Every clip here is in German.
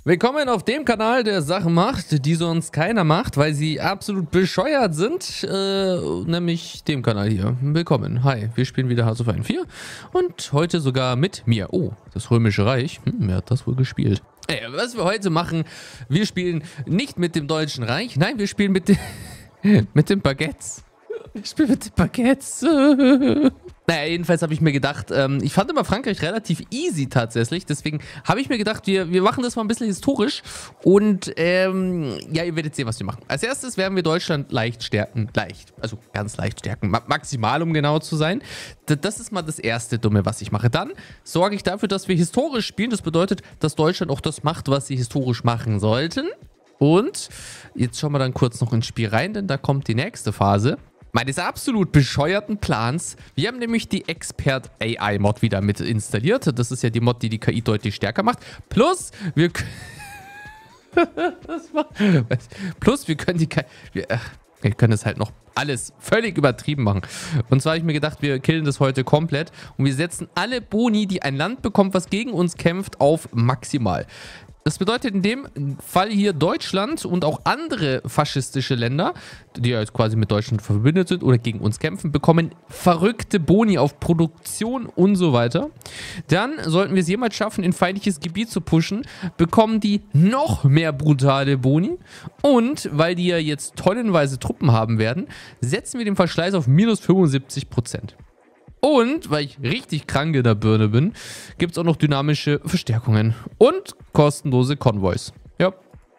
Willkommen auf dem Kanal, der Sachen macht, die sonst keiner macht, weil sie absolut bescheuert sind, nämlich dem Kanal hier. Willkommen, hi, wir spielen wieder Hearts of Iron 4 und heute sogar mit mir. Oh, das Römische Reich, wer hat das wohl gespielt? Was wir heute machen, wir spielen nicht mit dem Deutschen Reich, nein, wir spielen mit, mit den Baguettes. Ich spiele mit den Baguettes. Naja, jedenfalls habe ich mir gedacht, ich fand immer Frankreich relativ easy tatsächlich, deswegen habe ich mir gedacht, wir machen das mal ein bisschen historisch und ja, ihr werdet sehen, was wir machen. Als erstes werden wir Deutschland leicht stärken, also ganz leicht stärken, maximal, um genau zu sein. Das ist mal das erste Dumme, was ich mache. Dann sorge ich dafür, dass wir historisch spielen, das bedeutet, dass Deutschland auch das macht, was sie historisch machen sollten. Und jetzt schauen wir dann kurz noch ins Spiel rein, denn da kommt die nächste Phase meines absolut bescheuerten Plans. Wir haben nämlich die Expert AI Mod wieder mit installiert. Das ist ja die Mod, die die KI deutlich stärker macht. Plus, wir können die KI... Wir können es halt noch alles völlig übertrieben machen. Und zwar habe ich mir gedacht, wir killen das heute komplett. Und wir setzen alle Boni, die ein Land bekommt, was gegen uns kämpft, auf maximal. Das bedeutet in dem Fall hier Deutschland und auch andere faschistische Länder, die ja jetzt quasi mit Deutschland verbündet sind oder gegen uns kämpfen, bekommen verrückte Boni auf Produktion und so weiter. Dann sollten wir es jemals schaffen, in feindliches Gebiet zu pushen, bekommen die noch mehr brutale Boni. Und weil die ja jetzt tonnenweise Truppen haben werden, setzen wir den Verschleiß auf minus 75%. Und, weil ich richtig krank in der Birne bin, gibt es auch noch dynamische Verstärkungen und kostenlose Konvois. Ja.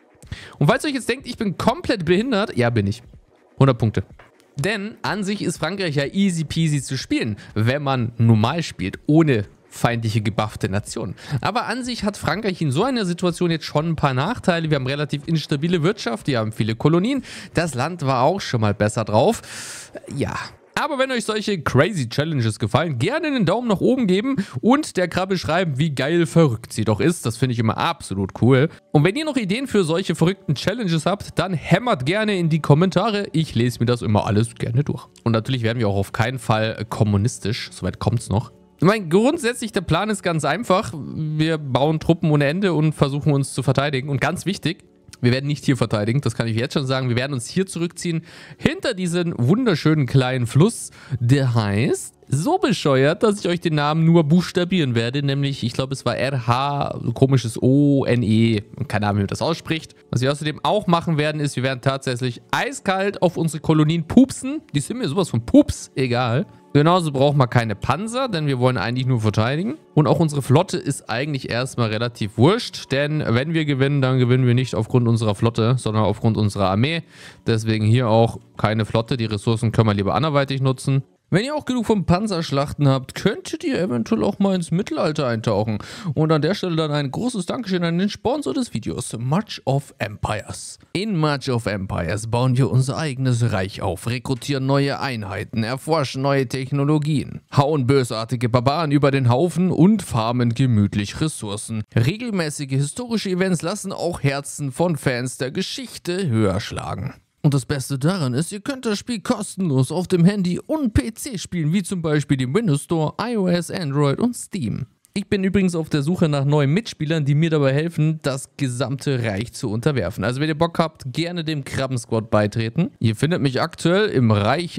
Und falls ihr euch jetzt denkt, ich bin komplett behindert, ja, bin ich. 100 Punkte. Denn an sich ist Frankreich ja easy peasy zu spielen, wenn man normal spielt, ohne feindliche gebuffte Nationen. Aber an sich hat Frankreich in so einer Situation jetzt schon ein paar Nachteile. Wir haben relativ instabile Wirtschaft, wir haben viele Kolonien. Das Land war auch schon mal besser drauf. Ja. Aber wenn euch solche crazy Challenges gefallen, gerne einen Daumen nach oben geben und der Krabbe schreiben, wie geil verrückt sie doch ist. Das finde ich immer absolut cool. Und wenn ihr noch Ideen für solche verrückten Challenges habt, dann hämmert gerne in die Kommentare. Ich lese mir das immer alles gerne durch. Und natürlich werden wir auch auf keinen Fall kommunistisch. Soweit kommt es noch. Ich meine, grundsätzlich der Plan ist ganz einfach. Wir bauen Truppen ohne Ende und versuchen uns zu verteidigen. Und ganz wichtig, wir werden nicht hier verteidigen, das kann ich jetzt schon sagen. Wir werden uns hier zurückziehen, hinter diesen wunderschönen kleinen Fluss, der heißt, so bescheuert, dass ich euch den Namen nur buchstabieren werde, nämlich, ich glaube, es war RH, komisches O-N-E, keine Ahnung, wie man das ausspricht. Was wir außerdem auch machen werden, ist, wir werden tatsächlich eiskalt auf unsere Kolonien pupsen. Die sind mir sowas von Pups egal. Genauso braucht man keine Panzer, denn wir wollen eigentlich nur verteidigen. Und auch unsere Flotte ist eigentlich erstmal relativ wurscht, denn wenn wir gewinnen, dann gewinnen wir nicht aufgrund unserer Flotte, sondern aufgrund unserer Armee. Deswegen hier auch keine Flotte, die Ressourcen können wir lieber anderweitig nutzen. Wenn ihr auch genug von Panzerschlachten habt, könntet ihr eventuell auch mal ins Mittelalter eintauchen. Und an der Stelle dann ein großes Dankeschön an den Sponsor des Videos, March of Empires. In March of Empires bauen wir unser eigenes Reich auf, rekrutieren neue Einheiten, erforschen neue Technologien, hauen bösartige Barbaren über den Haufen und farmen gemütlich Ressourcen. Regelmäßige historische Events lassen auch Herzen von Fans der Geschichte höher schlagen. Und das Beste daran ist, ihr könnt das Spiel kostenlos auf dem Handy und PC spielen, wie zum Beispiel dem Windows Store, iOS, Android und Steam. Ich bin übrigens auf der Suche nach neuen Mitspielern, die mir dabei helfen, das gesamte Reich zu unterwerfen. Also wenn ihr Bock habt, gerne dem Krabbensquad beitreten. Ihr findet mich aktuell im Reich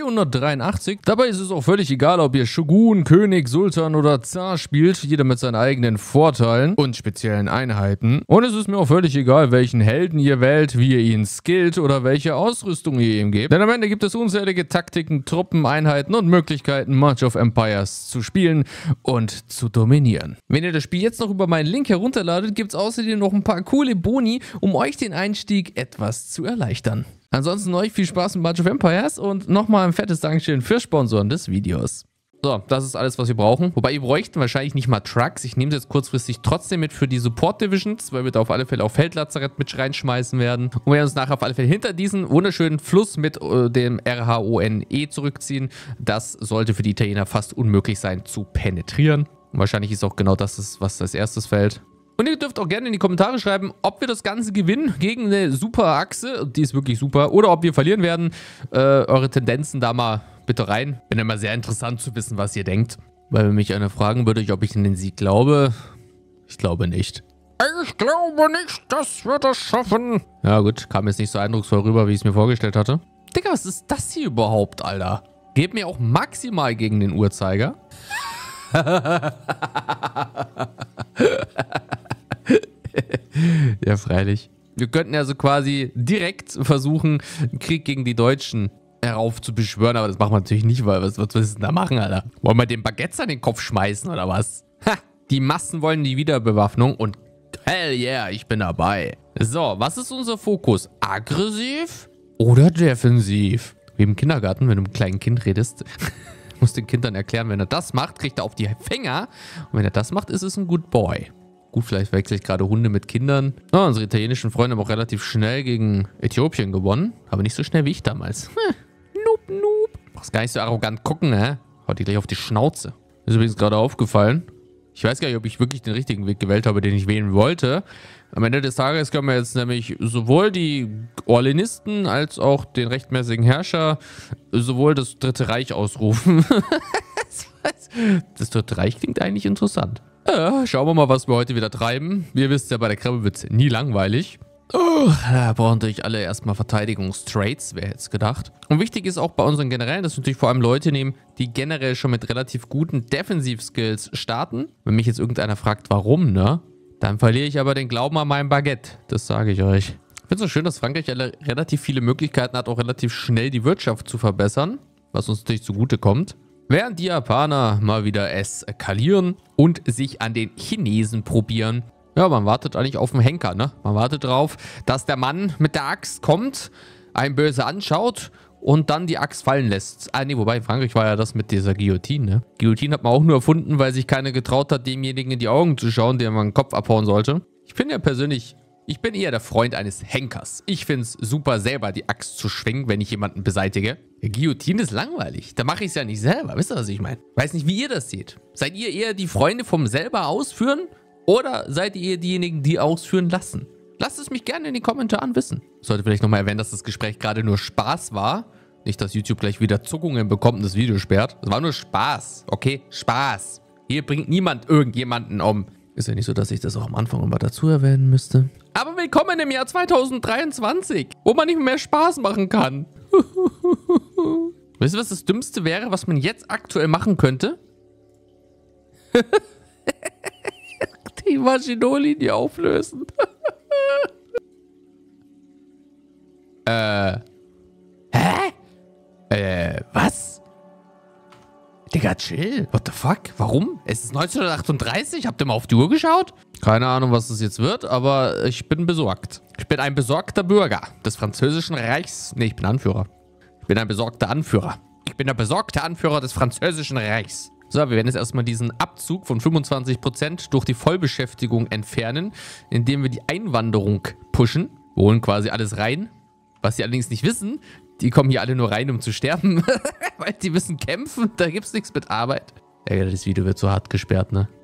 483. Dabei ist es auch völlig egal, ob ihr Shogun, König, Sultan oder Zar spielt. Jeder mit seinen eigenen Vorteilen und speziellen Einheiten. Und es ist mir auch völlig egal, welchen Helden ihr wählt, wie ihr ihn skillt oder welche Ausrüstung ihr ihm gebt. Denn am Ende gibt es unzählige Taktiken, Truppen, Einheiten und Möglichkeiten, March of Empires zu spielen und zu dominieren. Wenn ihr das Spiel jetzt noch über meinen Link herunterladet, gibt es außerdem noch ein paar coole Boni, um euch den Einstieg etwas zu erleichtern. Ansonsten euch viel Spaß mit March of Empires und nochmal ein fettes Dankeschön für Sponsoren des Videos. So, das ist alles, was wir brauchen. Wobei, wir bräuchten wahrscheinlich nicht mal Trucks. Ich nehme es jetzt kurzfristig trotzdem mit für die Support Divisions, weil wir da auf alle Fälle auch Feldlazarett mit reinschmeißen werden. Und wir werden uns nachher auf alle Fälle hinter diesen wunderschönen Fluss mit dem RHONE zurückziehen. Das sollte für die Italiener fast unmöglich sein zu penetrieren. Und wahrscheinlich ist auch genau das, was als erstes fällt. Und ihr dürft auch gerne in die Kommentare schreiben, ob wir das Ganze gewinnen gegen eine super Achse, die ist wirklich super, oder ob wir verlieren werden. Eure Tendenzen da mal bitte rein. Bin immer sehr interessant zu wissen, was ihr denkt. Weil wenn mich einer fragen würde, ob ich in den Sieg glaube, ich glaube nicht. Ich glaube nicht, dass wir das schaffen. Ja gut, kam jetzt nicht so eindrucksvoll rüber, wie ich es mir vorgestellt hatte. Digga, was ist das hier überhaupt, Alter? Geht mir auch maximal gegen den Uhrzeiger. Ja, freilich. Wir könnten also quasi direkt versuchen, einen Krieg gegen die Deutschen heraufzubeschwören, aber das machen wir natürlich nicht, weil was willst du denn da machen, Alter? Wollen wir den Baguettes an den Kopf schmeißen oder was? Ha! Die Massen wollen die Wiederbewaffnung und hell yeah, ich bin dabei. So, was ist unser Fokus? Aggressiv oder defensiv? Wie im Kindergarten, wenn du mit einem kleinen Kind redest, musst dem Kind dann erklären, wenn er das macht, kriegt er auf die Finger. Und wenn er das macht, ist es ein Good Boy. Gut, vielleicht wechsle ich gerade Hunde mit Kindern. Oh, unsere italienischen Freunde haben auch relativ schnell gegen Äthiopien gewonnen. Aber nicht so schnell wie ich damals. Noob, noob. Brauchst gar nicht so arrogant gucken, hä? Haut die gleich auf die Schnauze. Ist übrigens gerade aufgefallen. Ich weiß gar nicht, ob ich wirklich den richtigen Weg gewählt habe, den ich wählen wollte. Am Ende des Tages können wir jetzt nämlich sowohl die Orleanisten als auch den rechtmäßigen Herrscher sowohl das Dritte Reich ausrufen. Das Dritte Reich klingt eigentlich interessant. Ja, schauen wir mal, was wir heute wieder treiben. Ihr wisst ja, bei der Krabbe wird es nie langweilig. Da brauchen natürlich alle erstmal Verteidigungstrades, wer hätte es gedacht. Und wichtig ist auch bei unseren Generälen, dass wir natürlich vor allem Leute nehmen, die generell schon mit relativ guten Defensivskills starten. Wenn mich jetzt irgendeiner fragt, warum, ne? Dann verliere ich aber den Glauben an mein Baguette. Das sage ich euch. Ich finde es so schön, dass Frankreich relativ viele Möglichkeiten hat, auch relativ schnell die Wirtschaft zu verbessern, was uns natürlich zugute kommt. Während die Japaner mal wieder eskalieren und sich an den Chinesen probieren. Ja, man wartet eigentlich auf den Henker, ne? Man wartet darauf, dass der Mann mit der Axt kommt, einen böse anschaut und dann die Axt fallen lässt. Ah, nee, wobei in Frankreich war ja das mit dieser Guillotine, ne? Guillotine hat man auch nur erfunden, weil sich keiner getraut hat, demjenigen in die Augen zu schauen, dem man den Kopf abhauen sollte. Ich finde ja persönlich, ich bin eher der Freund eines Henkers. Ich finde es super, selber die Axt zu schwingen, wenn ich jemanden beseitige. Der Guillotine ist langweilig. Da mache ich es ja nicht selber. Wisst ihr, was ich meine? Weiß nicht, wie ihr das seht. Seid ihr eher die Freunde vom selber ausführen? Oder seid ihr diejenigen, die ausführen lassen? Lasst es mich gerne in den Kommentaren wissen. Ich sollte vielleicht nochmal erwähnen, dass das Gespräch gerade nur Spaß war. Nicht, dass YouTube gleich wieder Zuckungen bekommt und das Video sperrt. Es war nur Spaß, okay? Spaß. Hier bringt niemand irgendjemanden um. Ist ja nicht so, dass ich das auch am Anfang immer dazu erwähnen müsste. Aber willkommen im Jahr 2023, wo man nicht mehr Spaß machen kann. Wisst ihr, was das Dümmste wäre, was man jetzt aktuell machen könnte? Die Maginot-Linie auflösen. Was? Digga, chill. What the fuck? Warum? Es ist 1938. Habt ihr mal auf die Uhr geschaut? Keine Ahnung, was das jetzt wird, aber ich bin besorgt. Ich bin ein besorgter Bürger des französischen Reichs. Nee, ich bin Anführer. Ich bin ein besorgter Anführer. Ich bin der besorgte Anführer des französischen Reichs. So, wir werden jetzt erstmal diesen Abzug von 25% durch die Vollbeschäftigung entfernen, indem wir die Einwanderung pushen. Wir holen quasi alles rein. Was sie allerdings nicht wissen, die kommen hier alle nur rein, um zu sterben. Weil die müssen kämpfen, da gibt es nichts mit Arbeit. Ja, das Video wird so hart gesperrt, ne?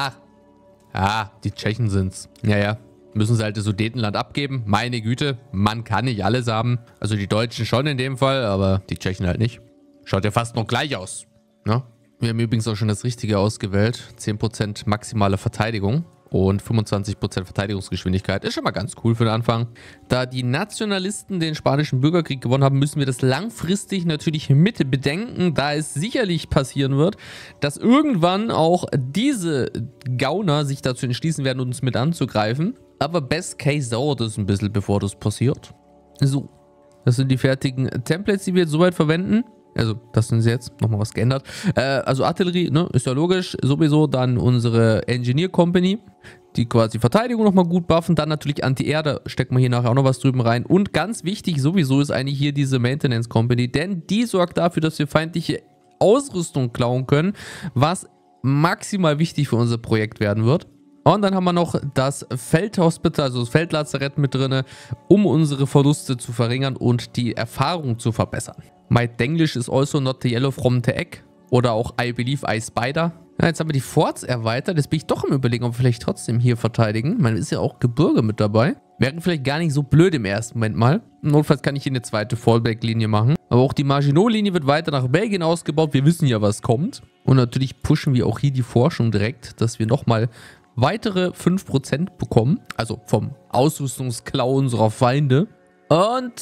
Die Tschechen sind's. Ja. Müssen sie halt das Sudetenland abgeben. Meine Güte, man kann nicht alles haben. Also die Deutschen schon in dem Fall, aber die Tschechen halt nicht. Schaut ja fast noch gleich aus, ne? Wir haben übrigens auch schon das Richtige ausgewählt. 10% maximale Verteidigung und 25% Verteidigungsgeschwindigkeit. Ist schon mal ganz cool für den Anfang. Da die Nationalisten den spanischen Bürgerkrieg gewonnen haben, müssen wir das langfristig natürlich mit bedenken, da es sicherlich passieren wird, dass irgendwann auch diese Gauner sich dazu entschließen werden, uns mit anzugreifen. Aber best case dauert es ein bisschen, bevor das passiert. So, das sind die fertigen Templates, die wir jetzt soweit verwenden. Also, das sind sie jetzt. Nochmal was geändert. Also Artillerie, ne, ist ja logisch. Sowieso dann unsere Engineer Company, die quasi Verteidigung nochmal gut buffen. Dann natürlich Anti-Air, da stecken wir hier nachher auch noch was drüben rein. Und ganz wichtig sowieso ist eigentlich hier diese Maintenance Company, denn die sorgt dafür, dass wir feindliche Ausrüstung klauen können, was maximal wichtig für unser Projekt werden wird. Und dann haben wir noch das Feldhospital, also das Feldlazarett mit drin, um unsere Verluste zu verringern und die Erfahrung zu verbessern. My Denglish is also not the yellow from the egg. Oder auch I believe I spider. Ja, jetzt haben wir die Forts erweitert. Jetzt bin ich doch im Überlegen, ob wir vielleicht trotzdem hier verteidigen. Man ist ja auch Gebirge mit dabei. Wäre vielleicht gar nicht so blöd im ersten Moment mal. Notfalls kann ich hier eine zweite Fallback-Linie machen. Aber auch die Maginot-Linie wird weiter nach Belgien ausgebaut. Wir wissen ja, was kommt. Und natürlich pushen wir auch hier die Forschung direkt, dass wir nochmal weitere 5% bekommen. Also vom Ausrüstungsklau unserer Feinde. Und...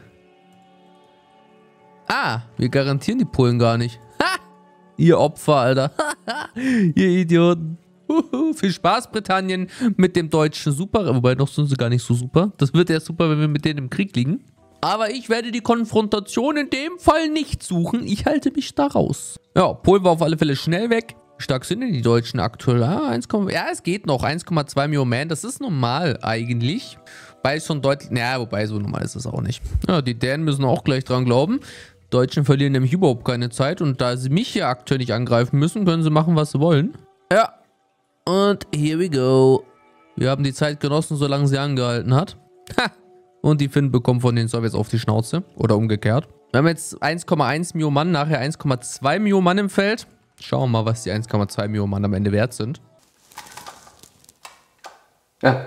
wir garantieren die Polen gar nicht. Ha! Ihr Opfer, Alter. Ihr Idioten. Viel Spaß, Britannien, mit dem deutschen Super. Wobei, noch sind sie gar nicht so super. Das wird erst super, wenn wir mit denen im Krieg liegen. Aber ich werde die Konfrontation in dem Fall nicht suchen. Ich halte mich da raus. Ja, Polen war auf alle Fälle schnell weg. Wie stark sind denn die Deutschen aktuell? Ja, es geht noch. 1,2 Millionen Man. Das ist normal eigentlich. Wobei es schon deutlich... Naja, wobei so normal ist es auch nicht. Ja, die Dänen müssen auch gleich dran glauben. Deutschen verlieren nämlich überhaupt keine Zeit. Und da sie mich hier aktuell nicht angreifen müssen, können sie machen, was sie wollen. Ja. Und here we go. Wir haben die Zeit genossen, solange sie angehalten hat. Ha! Und die Finnen bekommen von den Sowjets auf die Schnauze. Oder umgekehrt. Wir haben jetzt 1,1 Millionen Mann, nachher 1,2 Millionen Mann im Feld. Schauen wir mal, was die 1,2 Millionen Mann am Ende wert sind. Ja.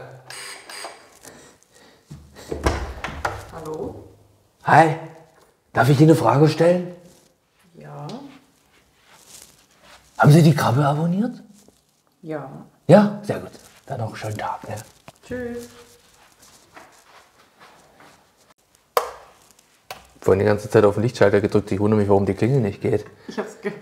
Hallo? Hi. Darf ich Ihnen eine Frage stellen? Ja. Haben Sie die Krabbe abonniert? Ja. Ja? Sehr gut. Dann noch einen schönen Tag. Ne? Tschüss. Vorhin die ganze Zeit auf den Lichtschalter gedrückt. Ich wundere mich, warum die Klingel nicht geht. Ich hab's gehört.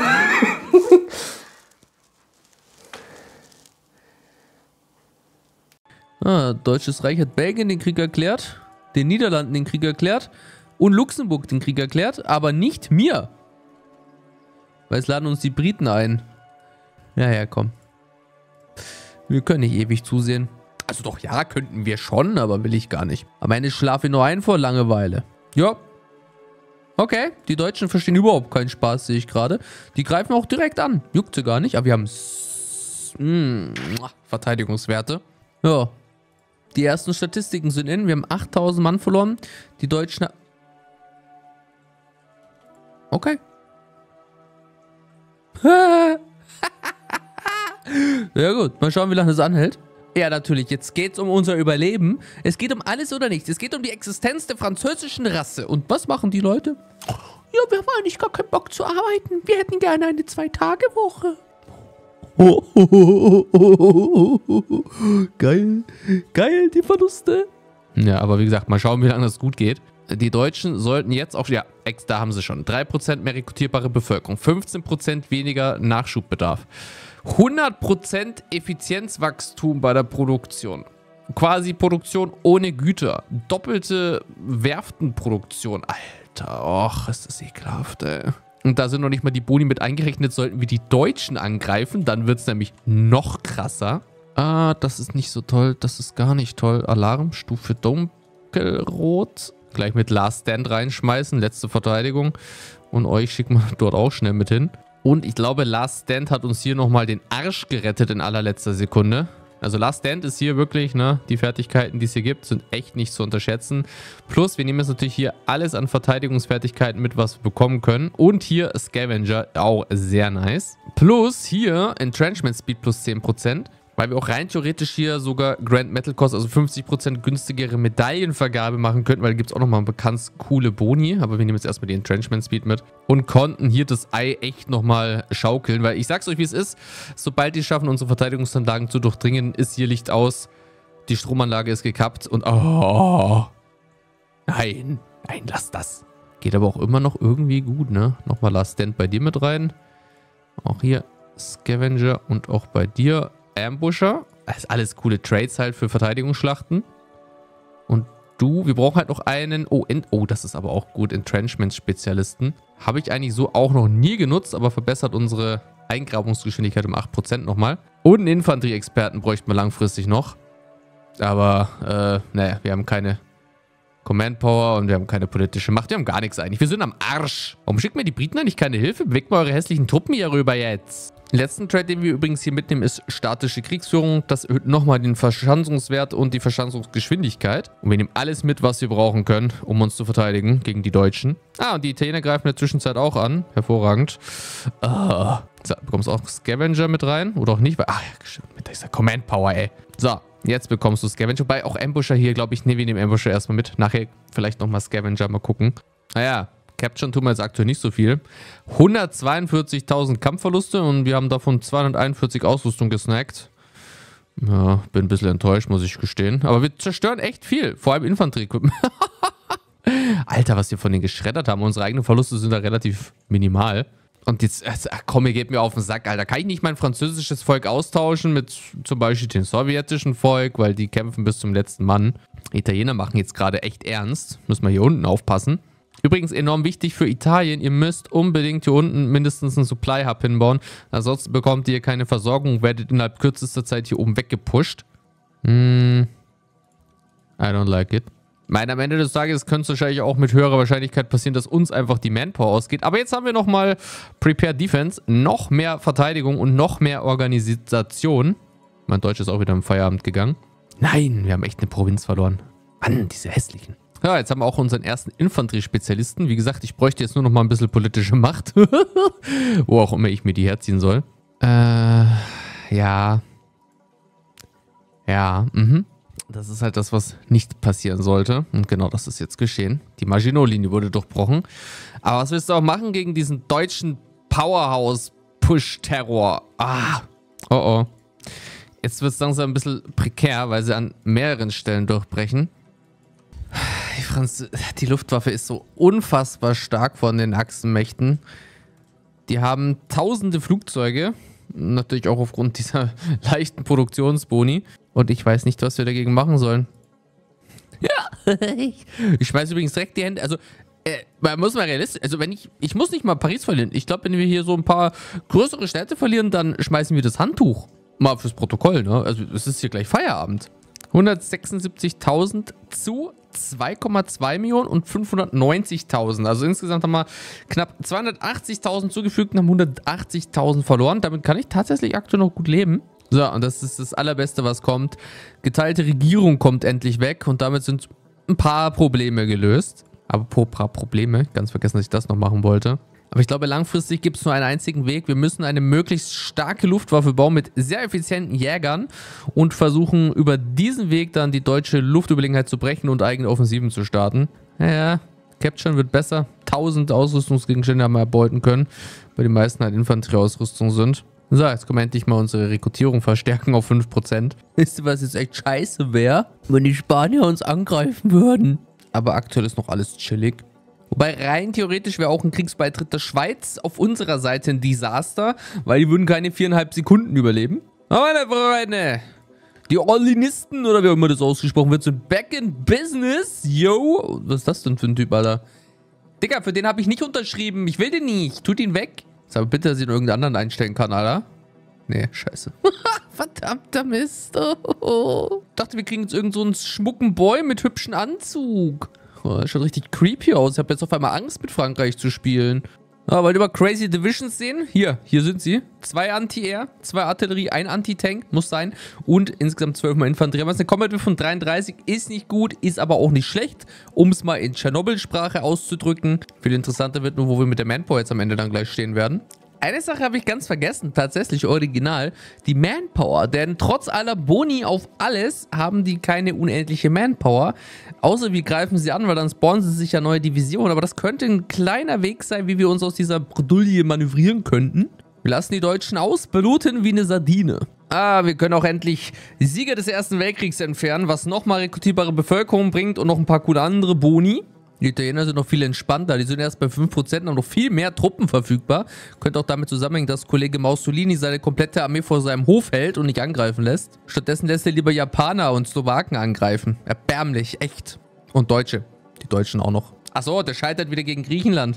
Deutsches Reich hat Belgien den Krieg erklärt, den Niederlanden den Krieg erklärt und Luxemburg den Krieg erklärt, aber nicht mir. Weil es laden uns die Briten ein. Ja, komm. Wir können nicht ewig zusehen. Also doch, ja, könnten wir schon, aber will ich gar nicht. Am Ende schlafe ich nur ein vor Langeweile. Ja. Okay, die Deutschen verstehen überhaupt keinen Spaß, sehe ich gerade. Die greifen auch direkt an. Juckt sie gar nicht, aber wir haben Verteidigungswerte. Ja. Die ersten Statistiken sind in. Wir haben 8000 Mann verloren. Die Deutschen... Okay. Ja gut, mal schauen, wie lange das anhält. Ja, natürlich, jetzt geht es um unser Überleben. Es geht um alles oder nichts. Es geht um die Existenz der französischen Rasse. Und was machen die Leute? Ja, wir haben eigentlich gar keinen Bock zu arbeiten. Wir hätten gerne eine 2-Tage-Woche. Geil. Geil, die Verluste. Ja, aber wie gesagt, mal schauen, wie lange das gut geht. Die Deutschen sollten jetzt auch... Ja, da haben sie schon. 3% mehr rekrutierbare Bevölkerung. 15% weniger Nachschubbedarf. 100% Effizienzwachstum bei der Produktion. Quasi Produktion ohne Güter. Doppelte Werftenproduktion. Alter, och, ist das ekelhaft, ey. Und da sind noch nicht mal die Boni mit eingerechnet. Sollten wir die Deutschen angreifen, dann wird es nämlich noch krasser. Das ist nicht so toll. Das ist gar nicht toll. Alarmstufe dunkelrot. Gleich mit Last Stand reinschmeißen. Letzte Verteidigung. Und euch schicken wir dort auch schnell mit hin. Und ich glaube, Last Stand hat uns hier nochmal den Arsch gerettet in allerletzter Sekunde. Also Last Stand ist hier wirklich, ne, die Fertigkeiten, die es hier gibt, sind echt nicht zu unterschätzen. Plus, wir nehmen jetzt natürlich hier alles an Verteidigungsfertigkeiten mit, was wir bekommen können. Und hier Scavenger, auch sehr nice. Plus hier Entrenchment Speed plus 10%. Weil wir auch rein theoretisch hier sogar Grand Metal Cost, also 50% günstigere Medaillenvergabe machen könnten, weil da gibt es auch nochmal ganz coole Boni. Aber wir nehmen jetzt erstmal die Entrenchment Speed mit und konnten hier das Ei echt nochmal schaukeln. Weil ich sag's euch, wie es ist, sobald die schaffen, unsere Verteidigungsanlagen zu durchdringen, ist hier Licht aus. Die Stromanlage ist gekappt und oh, nein, lass das. Geht aber auch immer noch irgendwie gut, ne? Nochmal Last Stand bei dir mit rein. Auch hier Scavenger und auch bei dir Ambusher. Das ist alles coole Trades halt für Verteidigungsschlachten. Und du, wir brauchen halt noch einen... Oh, das ist aber auch gut. Entrenchment-Spezialisten. Habe ich eigentlich so auch noch nie genutzt, aber verbessert unsere Eingrabungsgeschwindigkeit um 8% nochmal. Und einen Infanterie-Experten bräuchten wir langfristig noch. Aber, naja, wir haben keine Command Power und wir haben keine politische Macht. Wir haben gar nichts eigentlich. Wir sind am Arsch. Warum schickt mir die Briten eigentlich keine Hilfe? Bewegt mal eure hässlichen Truppen hier rüber jetzt. Den letzten Trade, den wir übrigens hier mitnehmen, ist statische Kriegsführung. Das erhöht nochmal den Verschanzungswert und die Verschanzungsgeschwindigkeit. Und wir nehmen alles mit, was wir brauchen können, um uns zu verteidigen gegen die Deutschen. Und die Italiener greifen in der Zwischenzeit auch an. Hervorragend. So, bekommst du auch Scavenger mit rein? Oder auch nicht? Ja, mit dieser Command Power, ey. So, jetzt bekommst du Scavenger. Wobei auch Ambusher hier, glaube ich, ne, wir nehmen Ambusher erstmal mit. Nachher vielleicht nochmal Scavenger, mal gucken. Naja, Capturen tun wir jetzt aktuell nicht so viel. 142.000 Kampfverluste und wir haben davon 241 Ausrüstung gesnackt. Ja, bin ein bisschen enttäuscht, muss ich gestehen. Aber wir zerstören echt viel. Vor allem Infanterie-Equipment. Alter, was wir von denen geschreddert haben. Unsere eigenen Verluste sind da relativ minimal. Und jetzt, komm, ihr geht mir auf den Sack, Alter. Kann ich nicht mein französisches Volk austauschen mit zum Beispiel dem sowjetischen Volk, weil die kämpfen bis zum letzten Mann. Die Italiener machen jetzt gerade echt ernst. Müssen wir hier unten aufpassen. Übrigens enorm wichtig für Italien, ihr müsst unbedingt hier unten mindestens einen Supply Hub hinbauen. Ansonsten bekommt ihr keine Versorgung, werdet innerhalb kürzester Zeit hier oben weggepusht. I don't like it. Am Ende des Tages könnte es wahrscheinlich auch mit höherer Wahrscheinlichkeit passieren, dass uns einfach die Manpower ausgeht. Aber jetzt haben wir nochmal Prepare Defense, noch mehr Verteidigung und noch mehr Organisation. Mein Deutsch ist auch wieder im Feierabend gegangen. Nein, wir haben echt eine Provinz verloren. Mann, diese hässlichen. Ja, jetzt haben wir auch unseren ersten Infanteriespezialisten. Wie gesagt, ich bräuchte jetzt nur noch mal ein bisschen politische Macht. Wo auch immer ich mir die herziehen soll. Ja. Ja, Das ist halt das, was nicht passieren sollte. Und genau das ist jetzt geschehen. Die Maginot-Linie wurde durchbrochen. Aber was willst du auch machen gegen diesen deutschen Powerhouse-Push-Terror? Oh. Jetzt wird es langsam ein bisschen prekär, weil sie an mehreren Stellen durchbrechen. Die Luftwaffe ist so unfassbar stark von den Achsenmächten. Die haben tausende Flugzeuge. Natürlich auch aufgrund dieser leichten Produktionsboni. Und ich weiß nicht, was wir dagegen machen sollen. Ja, ich schmeiße übrigens direkt die Hände. Also, man muss mal realistisch. Also, ich muss nicht mal Paris verlieren. Ich glaube, wenn wir hier so ein paar größere Städte verlieren, dann schmeißen wir das Handtuch. Mal fürs Protokoll, ne? Also, es ist hier gleich Feierabend. 176.000 zu 2,2 Millionen und 590.000. Also insgesamt haben wir knapp 280.000 zugefügt und haben 180.000 verloren. Damit kann ich tatsächlich aktuell noch gut leben. So, und das ist das Allerbeste, was kommt. Geteilte Regierung kommt endlich weg und damit sind ein paar Probleme gelöst. Aber ein paar Probleme. Ganz vergessen, dass ich das noch machen wollte. Aber ich glaube, langfristig gibt es nur einen einzigen Weg. Wir müssen eine möglichst starke Luftwaffe bauen mit sehr effizienten Jägern und versuchen, über diesen Weg dann die deutsche Luftüberlegenheit zu brechen und eigene Offensiven zu starten. Ja, Capture wird besser. 1000 Ausrüstungsgegenstände haben wir erbeuten können, weil die meisten halt Infanterieausrüstung sind. So, jetzt können wir endlich mal unsere Rekrutierung verstärken auf 5%. Wisst ihr, was jetzt echt scheiße wäre? Wenn die Spanier uns angreifen würden. Aber aktuell ist noch alles chillig. Wobei rein theoretisch wäre auch ein Kriegsbeitritt der Schweiz auf unserer Seite ein Desaster, weil die würden keine 4,5 Sekunden überleben. Aber meine Freunde, die Orlinisten, oder wie auch immer das ausgesprochen wird, sind back in business. Yo, was ist das denn für ein Typ, Alter? Digga, für den habe ich nicht unterschrieben. Ich will den nicht. Tut ihn weg. Sag aber bitte, dass ich ihn irgendeinen anderen einstellen kann, Alter. Nee, scheiße. Verdammter Mist. Oh. Ich dachte, wir kriegen jetzt irgend so einen schmucken Boy mit hübschen Anzug. Oh, das schaut richtig creepy aus. Ich habe jetzt auf einmal Angst, mit Frankreich zu spielen. Wollt ihr mal Crazy Divisions sehen? Hier sind sie. 2 Anti-Air, 2 Artillerie, 1 Anti-Tank, muss sein. Und insgesamt 12 Mal Infanterie. Aber eine Combat von 33 ist nicht gut, ist aber auch nicht schlecht. Um es mal in Tschernobyl-Sprache auszudrücken. Viel interessanter wird nur, wo wir mit der Manpower jetzt am Ende dann gleich stehen werden. Eine Sache habe ich ganz vergessen, tatsächlich original, die Manpower, denn trotz aller Boni auf alles haben die keine unendliche Manpower, außer wir greifen sie an, weil dann spawnen sie sich ja neue Divisionen, aber das könnte ein kleiner Weg sein, wie wir uns aus dieser Bredouille manövrieren könnten. Wir lassen die Deutschen ausbluten wie eine Sardine. Wir können auch endlich Sieger des Ersten Weltkriegs entfernen, was nochmal rekrutierbare Bevölkerung bringt und noch ein paar coole andere Boni. Die Italiener sind noch viel entspannter, die sind erst bei 5%, haben noch viel mehr Truppen verfügbar. Könnte auch damit zusammenhängen, dass Kollege Mussolini seine komplette Armee vor seinem Hof hält und nicht angreifen lässt. Stattdessen lässt er lieber Japaner und Slowaken angreifen. Erbärmlich, echt. Und Deutsche. Die Deutschen auch noch. Achso, der scheitert wieder gegen Griechenland.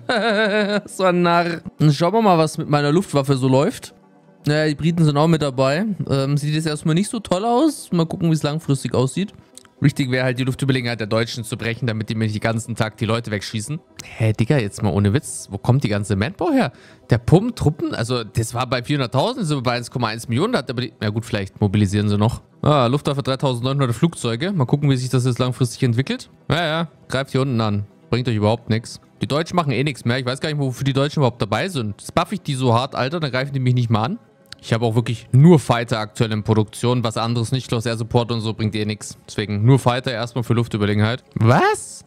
So ein Narr. Schauen wir mal, was mit meiner Luftwaffe so läuft. Naja, die Briten sind auch mit dabei. Sieht jetzt erstmal nicht so toll aus. Mal gucken, wie es langfristig aussieht. Wichtig wäre halt, die Luftüberlegenheit der Deutschen zu brechen, damit die mir nicht den ganzen Tag die Leute wegschießen. Hä, Digga, jetzt mal ohne Witz. Wo kommt die ganze Manpower her? Der pumpt Truppen, also das war bei 400.000, sind wir bei 1,1 Millionen. Hat aber ja gut, vielleicht mobilisieren sie noch. Luftwaffe 3.900 Flugzeuge. Mal gucken, wie sich das jetzt langfristig entwickelt. Ja, greift hier unten an. Bringt euch überhaupt nichts. Die Deutschen machen eh nichts mehr. Ich weiß gar nicht, wofür die Deutschen überhaupt dabei sind. Das buff ich die so hart, Alter, dann greifen die mich nicht mal an. Ich habe auch wirklich nur Fighter aktuell in Produktion. Was anderes nicht, los Air Support und so bringt eh nichts. Deswegen nur Fighter erstmal für Luftüberlegenheit. Was?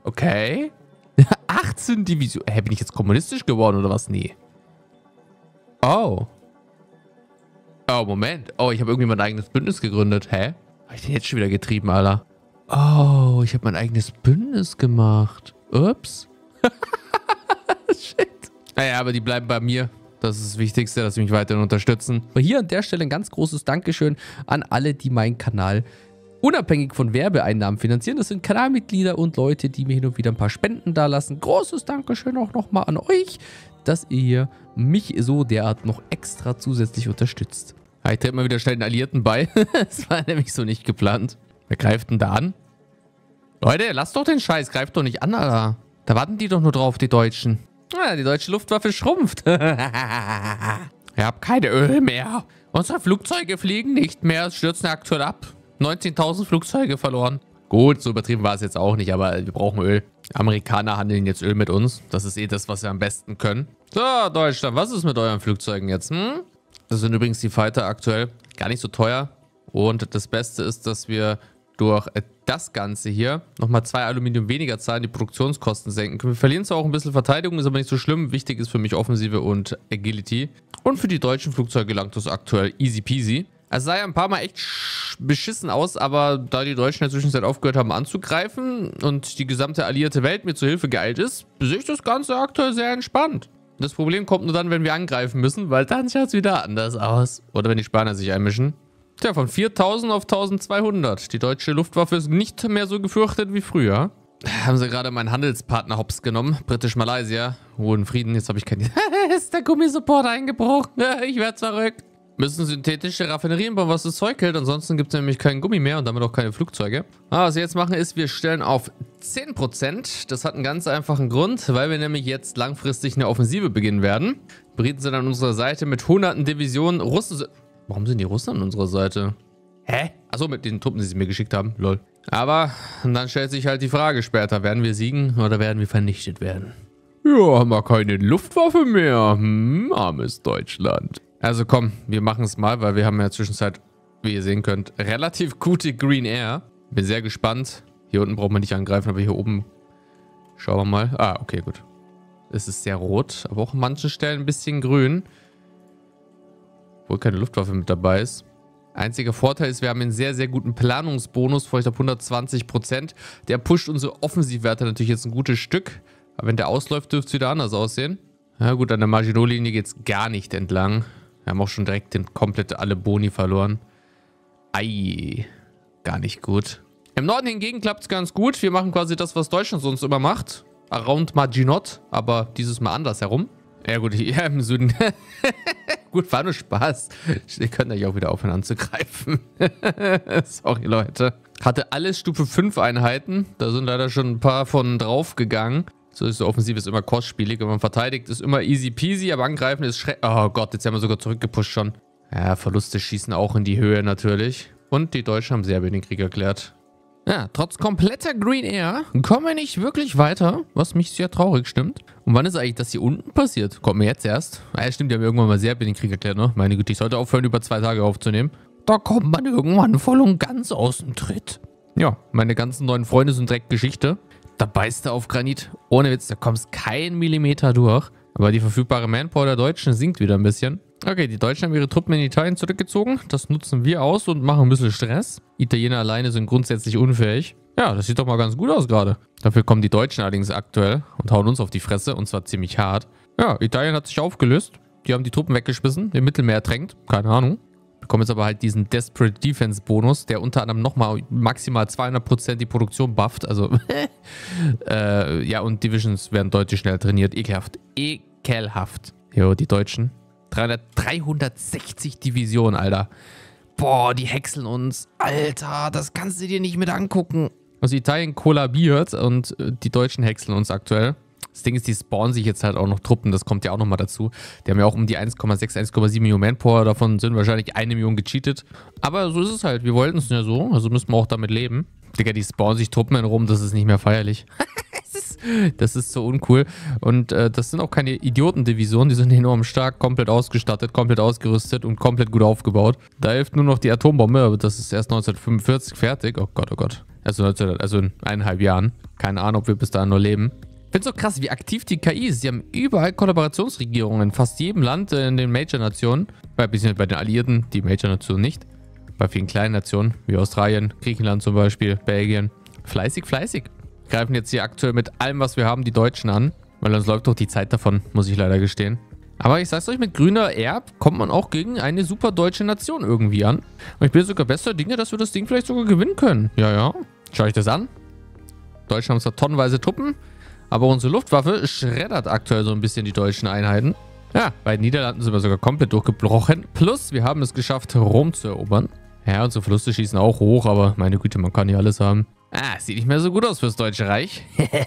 Okay. 18 Divisionen. Bin ich jetzt kommunistisch geworden oder was? Nee. Oh. Oh, Moment. Oh, ich habe irgendwie mein eigenes Bündnis gegründet. Hä? Habe ich den jetzt schon wieder getrieben, Alter? Oh, ich habe mein eigenes Bündnis gemacht. Ups. Shit. Naja, aber die bleiben bei mir. Das ist das Wichtigste, dass sie mich weiterhin unterstützen. Aber hier an der Stelle ein ganz großes Dankeschön an alle, die meinen Kanal unabhängig von Werbeeinnahmen finanzieren. Das sind Kanalmitglieder und Leute, die mir hin und wieder ein paar Spenden dalassen. Großes Dankeschön auch nochmal an euch, dass ihr mich so derart noch extra zusätzlich unterstützt. Ja, ich trete mal wieder schnell den Alliierten bei. Das war nämlich so nicht geplant. Wer greift denn da an? Leute, lasst doch den Scheiß. Greift doch nicht an, Alter. Da warten die doch nur drauf, die Deutschen. Ja, die deutsche Luftwaffe schrumpft. Ihr habt keine Öl mehr. Unsere Flugzeuge fliegen nicht mehr. Es stürzen aktuell ab. 19.000 Flugzeuge verloren. Gut, so übertrieben war es jetzt auch nicht, aber wir brauchen Öl. Amerikaner handeln jetzt Öl mit uns. Das ist eh das, was wir am besten können. So, Deutschland, was ist mit euren Flugzeugen jetzt? Hm? Das sind übrigens die Fighter aktuell. Gar nicht so teuer. Und das Beste ist, dass wir durch das Ganze hier nochmal 2 Aluminium weniger zahlen, die Produktionskosten senken können. Wir verlieren zwar auch ein bisschen Verteidigung, ist aber nicht so schlimm. Wichtig ist für mich Offensive und Agility. Und für die deutschen Flugzeuge gelangt das aktuell easy peasy. Es sah ja ein paar Mal echt beschissen aus, aber da die Deutschen in der Zwischenzeit aufgehört haben anzugreifen und die gesamte alliierte Welt mir zu Hilfe geeilt ist, sehe ich das Ganze aktuell sehr entspannt. Das Problem kommt nur dann, wenn wir angreifen müssen, weil dann schaut es wieder anders aus. Oder wenn die Spanier sich einmischen. Tja, von 4.000 auf 1.200. Die deutsche Luftwaffe ist nicht mehr so gefürchtet wie früher. Haben sie gerade meinen Handelspartner hops genommen. Britisch-Malaysia. Hohen Frieden. Jetzt habe ich keinen... Ist der Gummisupport eingebrochen? Ich werde verrückt. Müssen synthetische Raffinerien bauen, was das Zeug hält. Ansonsten gibt es nämlich keinen Gummi mehr und damit auch keine Flugzeuge. Was wir jetzt machen ist, wir stellen auf 10%. Das hat einen ganz einfachen Grund, weil wir nämlich jetzt langfristig eine Offensive beginnen werden. Briten sind an unserer Seite mit hunderten Divisionen. Russen... Warum sind die Russen an unserer Seite? Hä? Achso, mit den Truppen, die sie mir geschickt haben. Lol. Aber dann stellt sich halt die Frage später, werden wir siegen oder werden wir vernichtet werden? Ja, haben wir keine Luftwaffe mehr. Armes Deutschland. Also komm, wir machen es mal, weil wir haben ja in der Zwischenzeit, wie ihr sehen könnt, relativ gute Green Air. Bin sehr gespannt. Hier unten braucht man nicht angreifen, aber hier oben schauen wir mal. Ah, okay, gut. Es ist sehr rot, aber auch an manchen Stellen ein bisschen grün. Obwohl keine Luftwaffe mit dabei ist. Einziger Vorteil ist, wir haben einen sehr, sehr guten Planungsbonus von, ich glaube, 120%. Der pusht unsere Offensivwerte natürlich jetzt ein gutes Stück. Aber wenn der ausläuft, dürfte es wieder anders aussehen. Ja gut, an der Maginot-Linie geht es gar nicht entlang. Wir haben auch schon direkt komplett alle Boni verloren. Ei, gar nicht gut. Im Norden hingegen klappt es ganz gut. Wir machen quasi das, was Deutschland sonst immer macht. Around Maginot, aber dieses Mal andersherum. Ja gut, hier im Süden. Gut, war nur Spaß. Ihr könnt euch auch wieder aufhören anzugreifen. Sorry, Leute. Hatte alles Stufe 5 Einheiten. Da sind leider schon ein paar von drauf gegangen. So ist so offensiv, ist immer kostspielig. Wenn man verteidigt, ist immer easy peasy, aber angreifen ist schrecklich. Oh Gott, jetzt haben wir sogar zurückgepusht schon. Ja, Verluste schießen auch in die Höhe natürlich. Und die Deutschen haben Serbien den Krieg erklärt. Ja, trotz kompletter Green Air kommen wir nicht wirklich weiter, was mich sehr traurig stimmt. Und wann ist eigentlich das hier unten passiert? Kommt mir jetzt erst. Ah, ja, stimmt, die haben irgendwann mal Serbien den Krieg erklärt, ne? Meine Güte, ich sollte aufhören, über 2 Tage aufzunehmen. Da kommt man irgendwann voll und ganz aus dem Tritt. Ja, meine ganzen neuen Freunde sind direkt Geschichte. Da beißt du auf Granit. Ohne Witz, da kommst kein Millimeter durch. Aber die verfügbare Manpower der Deutschen sinkt wieder ein bisschen. Okay, die Deutschen haben ihre Truppen in Italien zurückgezogen. Das nutzen wir aus und machen ein bisschen Stress. Italiener alleine sind grundsätzlich unfähig. Ja, das sieht doch mal ganz gut aus gerade. Dafür kommen die Deutschen allerdings aktuell und hauen uns auf die Fresse. Und zwar ziemlich hart. Ja, Italien hat sich aufgelöst. Die haben die Truppen weggeschmissen. Im Mittelmeer ertränkt. Keine Ahnung. Bekommen jetzt aber halt diesen Desperate Defense Bonus, der unter anderem nochmal maximal 200% die Produktion bufft. Also, ja, und Divisions werden deutlich schneller trainiert. Ekelhaft. Ekelhaft. Jo, die Deutschen. 360 Divisionen, Alter. Boah, die häckseln uns. Alter, das kannst du dir nicht mit angucken. Also Italien kollabiert und die Deutschen häckseln uns aktuell. Das Ding ist, die spawnen sich jetzt halt auch noch Truppen. Das kommt ja auch nochmal dazu. Die haben ja auch um die 1,6, 1,7 Millionen Manpower. Davon sind wahrscheinlich 1 Million gecheatet. Aber so ist es halt. Wir wollten es ja so. Also müssen wir auch damit leben. Digga, die spawnen sich Truppen in Rom. Das ist nicht mehr feierlich. Das ist so uncool. Und das sind auch keine Idiotendivisionen. Die sind enorm stark, komplett ausgestattet, komplett ausgerüstet und komplett gut aufgebaut. Da hilft nur noch die Atombombe, aber das ist erst 1945 fertig. Oh Gott, oh Gott. Also in 1,5 Jahren. Keine Ahnung, ob wir bis dahin noch leben. Ich finde es so krass, wie aktiv die KI ist. Sie haben überall Kollaborationsregierungen, in fast jedem Land in den Major-Nationen. Ein bisschen bei den Alliierten, die Major-Nationen nicht. Bei vielen kleinen Nationen, wie Australien, Griechenland zum Beispiel, Belgien. Fleißig, fleißig. Greifen jetzt hier aktuell mit allem, was wir haben, die Deutschen an. Weil uns läuft doch die Zeit davon, muss ich leider gestehen. Aber ich sag's euch, mit grüner Erb kommt man auch gegen eine super deutsche Nation irgendwie an. Und ich bin sogar besser Dinge, dass wir das Ding vielleicht sogar gewinnen können. Ja, ja. Schau ich das an. Deutschland haben zwar tonnenweise Truppen, aber unsere Luftwaffe schreddert aktuell so ein bisschen die deutschen Einheiten. Ja, bei den Niederlanden sind wir sogar komplett durchgebrochen. Plus, wir haben es geschafft, Rom zu erobern. Ja, unsere Verluste schießen auch hoch, aber meine Güte, man kann nicht alles haben. Sieht nicht mehr so gut aus fürs Deutsche Reich.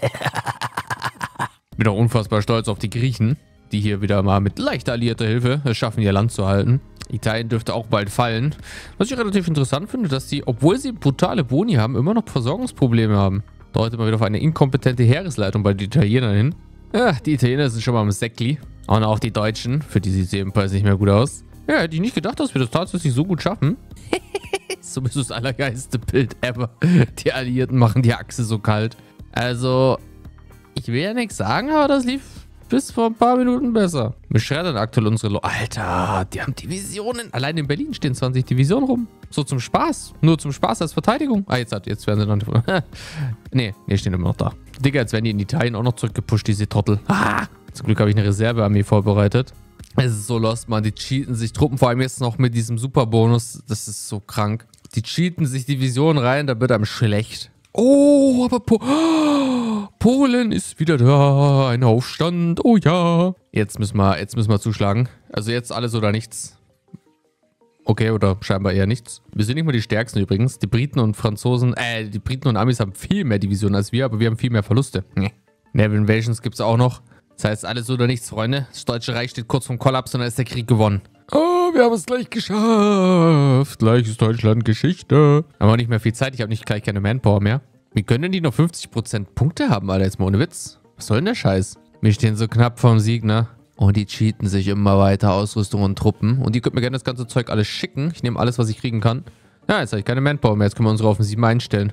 Bin auch unfassbar stolz auf die Griechen, die hier wieder mal mit leichter alliierter Hilfe es schaffen, ihr Land zu halten. Italien dürfte auch bald fallen. Was ich relativ interessant finde, dass sie, obwohl sie brutale Boni haben, immer noch Versorgungsprobleme haben. Deutet mal wieder auf eine inkompetente Heeresleitung bei den Italienern hin. Ja, die Italiener sind schon mal am Säckli. Und auch die Deutschen, für die sieht es ebenfalls nicht mehr gut aus. Ja, hätte ich nicht gedacht, dass wir das tatsächlich so gut schaffen. Sowieso das allergeilste Bild ever. Die Alliierten machen die Achse so kalt. Also, ich will ja nichts sagen, aber das lief bis vor ein paar Minuten besser. Wir schreddern aktuell unsere Alter, die haben Divisionen. Allein in Berlin stehen 20 Divisionen rum. So zum Spaß. Nur zum Spaß als Verteidigung. Jetzt werden sie noch nicht... nee, stehen immer noch da. Digga, jetzt werden die in Italien auch noch zurückgepusht, diese Trottel. Zum Glück habe ich eine Reservearmee vorbereitet. Es ist so lost, man. Die cheaten sich Truppen, vor allem jetzt noch mit diesem Superbonus. Das ist so krank. Die cheaten sich Divisionen rein, da wird einem schlecht. Oh, aber Polen ist wieder da. Ein Aufstand. Oh ja. Jetzt müssen wir zuschlagen. Also jetzt alles oder nichts. Okay, oder scheinbar eher nichts. Wir sind nicht mal die Stärksten übrigens. Die Briten und Franzosen, die Briten und Amis haben viel mehr Divisionen als wir, aber wir haben viel mehr Verluste. Naval Invasions gibt es auch noch. Das heißt, alles oder nichts, Freunde. Das Deutsche Reich steht kurz vorm Kollaps und dann ist der Krieg gewonnen. Oh, wir haben es gleich geschafft. Gleich ist Deutschland Geschichte. Aber auch nicht mehr viel Zeit. Ich habe nicht gleich keine Manpower mehr. Wie können denn die noch 50% Punkte haben, Alter? Jetzt mal ohne Witz. Was soll denn der Scheiß? Wir stehen so knapp vorm Sieg, ne? Und die cheaten sich immer weiter. Ausrüstung und Truppen. Und die könnt mir gerne das ganze Zeug alles schicken. Ich nehme alles, was ich kriegen kann. Ja, jetzt habe ich keine Manpower mehr. Jetzt können wir unsere Offensiven einstellen.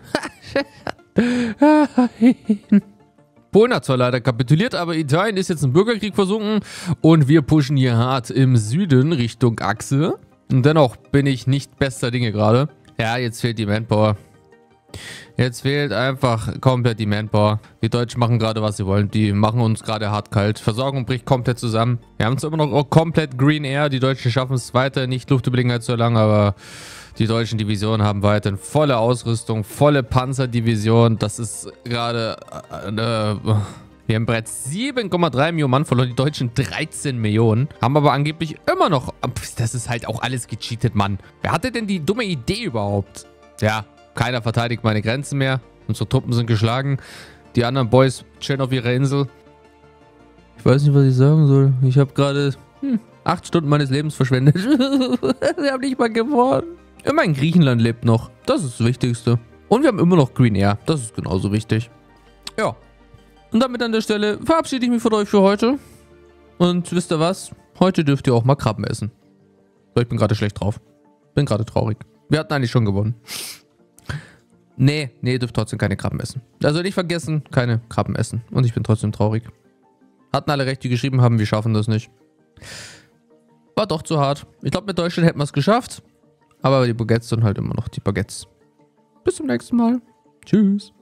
Polen hat zwar leider kapituliert, aber Italien ist jetzt im Bürgerkrieg versunken und wir pushen hier hart im Süden Richtung Achse. Und dennoch bin ich nicht bester Dinge gerade. Ja, jetzt fehlt die Manpower. Jetzt fehlt einfach komplett die Manpower. Die Deutschen machen gerade, was sie wollen. Die machen uns gerade hart kalt. Versorgung bricht komplett zusammen. Wir haben zwar immer noch komplett Green Air. Die Deutschen schaffen es weiter, nicht Luftüberlegenheit zu erlangen, aber die deutschen Divisionen haben weiterhin volle Ausrüstung, volle Panzerdivision. Das ist gerade... wir haben bereits 7,3 Millionen Mann verloren, die Deutschen 13 Millionen. Haben aber angeblich immer noch... Das ist halt auch alles gecheatet, Mann. Wer hatte denn die dumme Idee überhaupt? Ja, keiner verteidigt meine Grenzen mehr. Unsere Truppen sind geschlagen. Die anderen Boys chillen auf ihrer Insel. Ich weiß nicht, was ich sagen soll. Ich habe gerade 8 Stunden meines Lebens verschwendet. Wir haben nicht mal gewonnen. Immerhin Griechenland lebt noch. Das ist das Wichtigste. Und wir haben immer noch Green Air. Das ist genauso wichtig. Ja. Und damit an der Stelle verabschiede ich mich von euch für heute. Und wisst ihr was? Heute dürft ihr auch mal Krabben essen. So, ich bin gerade schlecht drauf. Bin gerade traurig. Wir hatten eigentlich schon gewonnen. Nee, ihr dürft trotzdem keine Krabben essen. Also nicht vergessen, keine Krabben essen. Und ich bin trotzdem traurig. Hatten alle recht, die geschrieben haben, wir schaffen das nicht. War doch zu hart. Ich glaube, mit Deutschland hätten wir es geschafft. Aber die Baguettes sind halt immer noch die Baguettes. Bis zum nächsten Mal. Tschüss.